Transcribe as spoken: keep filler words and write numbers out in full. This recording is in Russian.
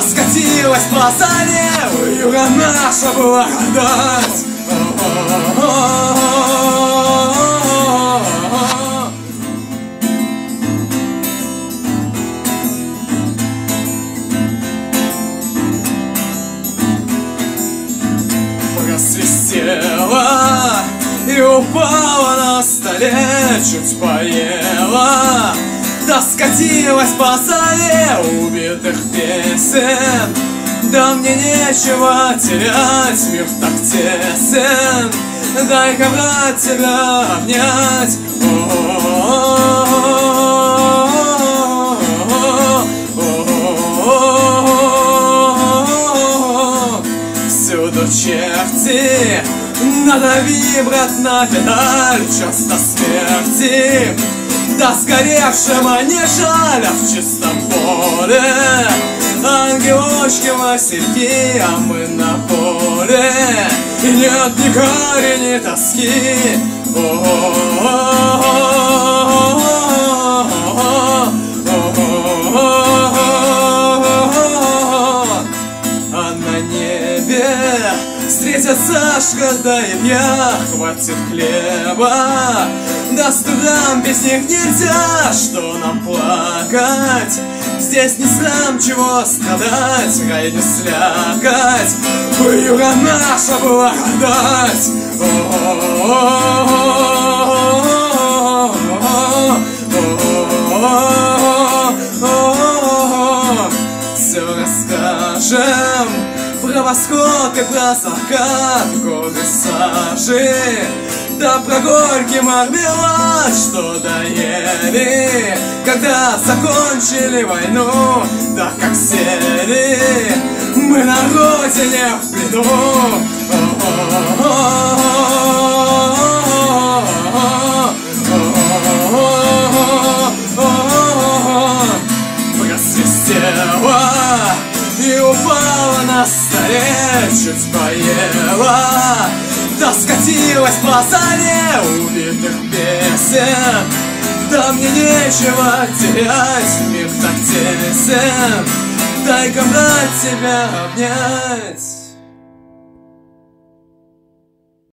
скатилась по заре, вьюга наша благодать. Просвистела и упала на столе, чуть поела, да скатилась по заре убитых песен. Да мне нечего терять, мир так тесен, дай-ка, брат, тебя обнять. Всюду черти, надави, брат, на педаль, часто смерти, да сгоревшего не жаль, а в чистом поле ангелочки Васильки, а мы на поле, и нет ни гари, ни тоски. А на небе встретят Сашка да Илья, хватит хлеба, да студам без них нельзя, что нам плакать. Здесь не сам чего страдать, рай не слякать, вьюга наша благодать. Все расскажем про восход и про закат, годы сажи, да про горький мармелад, что доели, когда закончили войну, да как сели мы на родине в плену. Просвистела и упала на столе, чуть поела, да скатилась по заре убитых песен. Да мне нечего терять, мир так тесен, дай-ка, брат, тебя обнять.